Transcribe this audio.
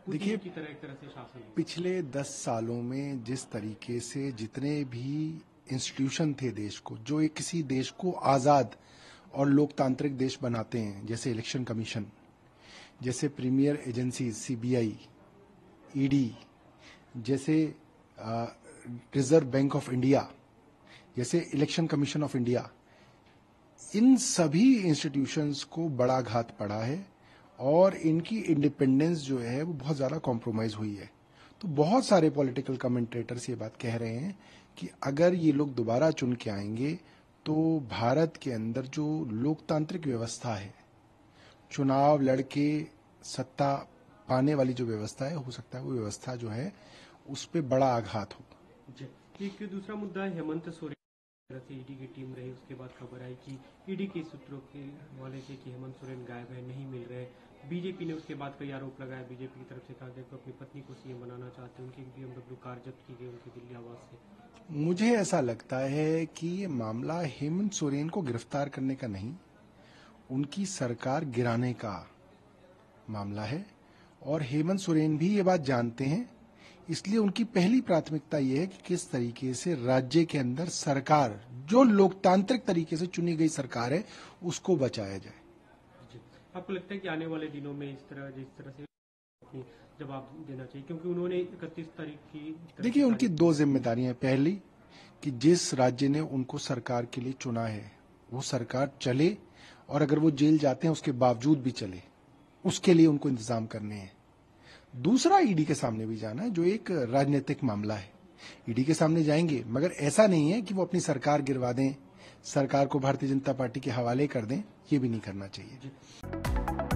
देखिए, की तरह एक तरह से शासन पिछले 10 सालों में जिस तरीके से जितने भी इंस्टीट्यूशन थे देश को, जो एक किसी देश को आज़ाद और लोकतांत्रिक देश बनाते हैं, जैसे इलेक्शन कमीशन, जैसे प्रीमियर एजेंसी सीबीआई, ईडी, जैसे रिजर्व बैंक ऑफ इंडिया, जैसे इलेक्शन कमीशन ऑफ इंडिया, इन सभी इंस्टीट्यूशंस को बड़ा घात पड़ा है और इनकी इंडिपेंडेंस जो है वो बहुत ज़्यादा कॉम्प्रोमाइज़ हुई है। तो बहुत सारे पॉलिटिकल कमेंटेटर्स ये बात कह रहे हैं कि अगर ये लोग दोबारा चुन के आएंगे तो भारत के अंदर जो लोकतांत्रिक व्यवस्था है, चुनाव लड़के सत्ता पाने वाली जो व्यवस्था है, हो सकता है वो व्यवस्था जो है उस पर बड़ा आघात हो। एक दूसरा मुद्दा है हेमंत सोरेन से ईडी की टीम रही, उसके बाद खबर आई कि ईडी के सूत्रों के हवाले से कि हेमंत सोरेन गायब है, नहीं मिल रहे। बीजेपी ने उसके बाद कई आरोप लगाया, बीजेपी की तरफ से कहा गया कि अपनी पत्नी को सीएम बनाना चाहते हैं, उनकी बीएमडब्ल्यू कार जब्त की गई उनके दिल्ली आवास से। मुझे ऐसा लगता है कि ये मामला हेमंत सोरेन को गिरफ्तार करने का नहीं, उनकी सरकार गिराने का मामला है और हेमंत सोरेन भी ये बात जानते हैं। इसलिए उनकी पहली प्राथमिकता यह है कि किस तरीके से राज्य के अंदर सरकार, जो लोकतांत्रिक तरीके से चुनी गई सरकार है, उसको बचाया जाए। आपको लगता है कि आने वाले दिनों में जिस तरह से जवाब देना चाहिए, क्योंकि उन्होंने 31 तारीख की, देखिए, उनकी दो जिम्मेदारियां। पहली कि जिस राज्य ने उनको सरकार के लिए चुना है वो सरकार चले, और अगर वो जेल जाते हैं उसके बावजूद भी चले, उसके लिए उनको इंतजाम करने हैं। दूसरा, ईडी के सामने भी जाना है, जो एक राजनीतिक मामला है। ईडी के सामने जाएंगे, मगर ऐसा नहीं है कि वो अपनी सरकार गिरवा दें, सरकार को भारतीय जनता पार्टी के हवाले कर दें। ये भी नहीं करना चाहिए।